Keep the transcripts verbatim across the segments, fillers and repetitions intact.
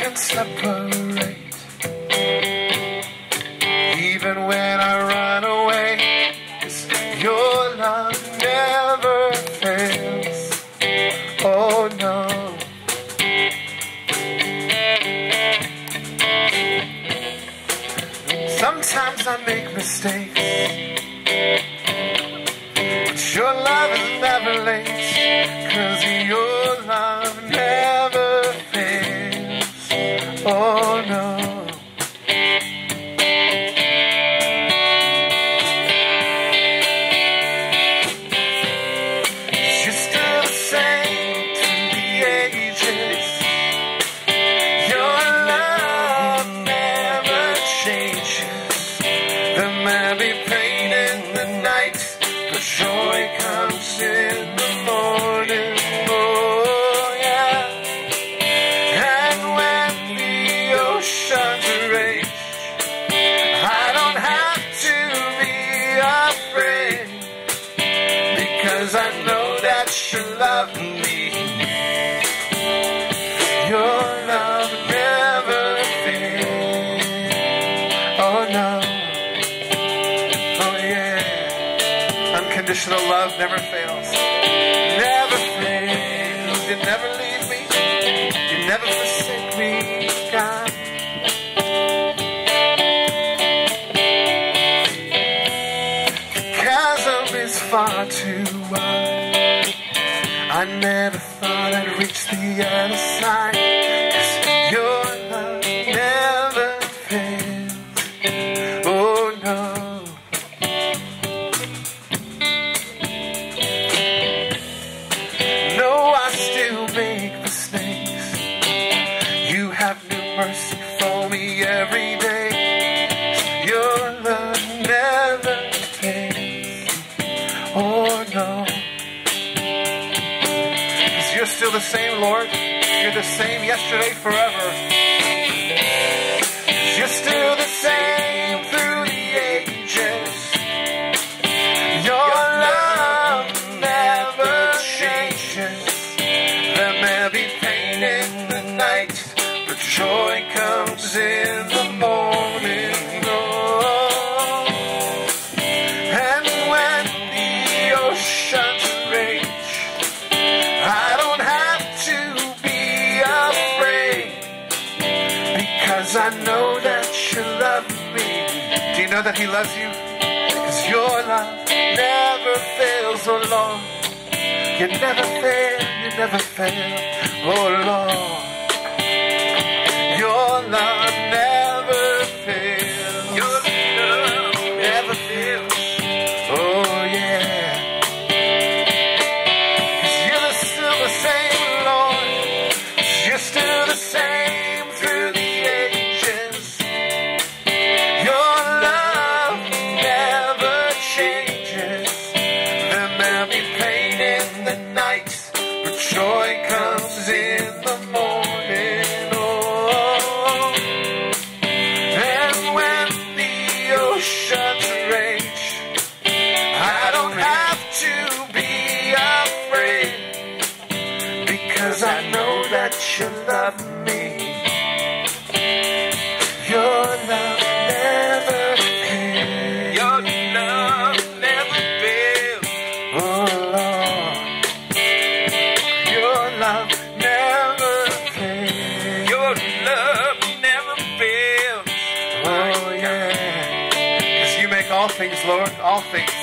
can separate. Even when I run away, your love never fails. Oh no. Sometimes I make mistakes, but your love is never late, 'cause your love never fails. Oh no. You're still the same through the ages. Your love never changes. There may be pain in the night, but joy comes in the morning. Oh yeah. And when the oceans rage, I don't have to be afraid, because I know that you love me. Your love never fails. Oh no. Oh yeah. Unconditional love never fails. Never fails. You never leave me. You never forsake me, God. The chasm is far too wide. I never thought I'd reach the other side, 'cause your love never fails. Oh no. No, I still make mistakes. You have new mercy for me every day. Your love never fails. Oh no. 'Cause you're still the same, Lord. You're the same yesterday, forever. 'Cause you're still the same through the ages. Your love never changes. There may be pain in the night, but joy comes in the morning. Oh. And when the oceans rage, I don't have to be afraid, because I know that you love me. Do you know that he loves you? Because your love never fails, oh Lord. You never fail, you never fail, oh Lord. Your love never fails. Your love never fails. Oh yeah. 'Cause you're still the same, Lord. 'Cause you're still the same through the ages. Your love never changes. There may be pain in the night, but joy comes in the morning. Oh. And when the oceans rage, I don't have to be afraid, because I know that you love me. Your love never fails. Your love never fails. Oh Lord. Your love never fails. Your love never fails. Oh yeah. 'Cause you make all things, Lord, all things.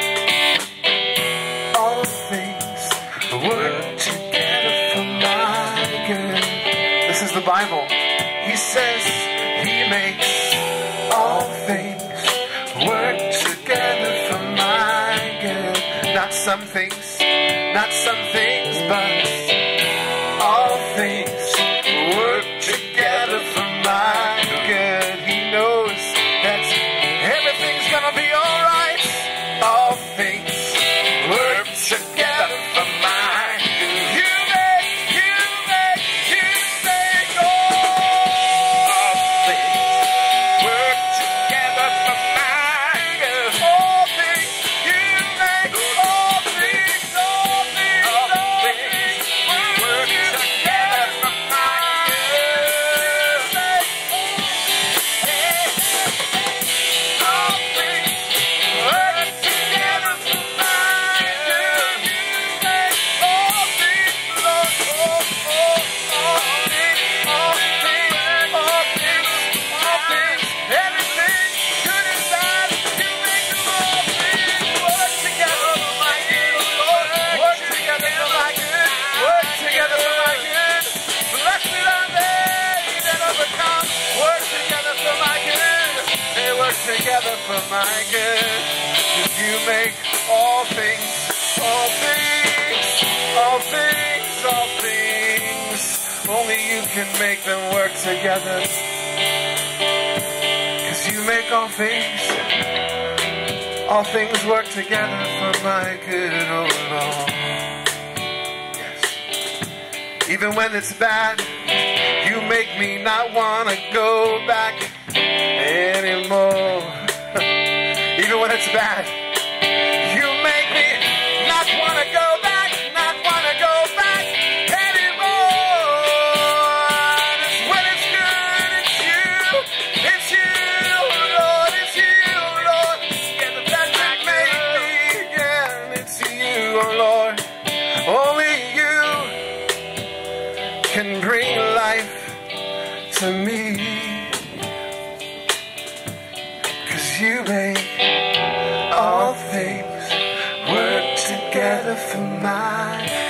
All things work together for my good. This is the Bible. He says he makes all things work together for my good. Not some things, not some things, but all things work together for my good. He knows that everything's gonna be alright. All things work together for my good. You make, you make, you make all things work together for my good. All things, you make all things, all things, all things together for my good. 'Cause you make all things, all things, all things, all things. Only you can make them work together. 'Cause you make all things, all things work together for my good, oh Lord. Yes. Even when it's bad, you make me not want to go back anymore. Even when it's bad, you make me not want to go back, not want to go back anymore. It's when it's good, it's you, it's you, Lord, it's you, Lord. Yeah, the fact that made me again, it's you, oh Lord. Only you can bring life to me. 'Cause you make all things work together for my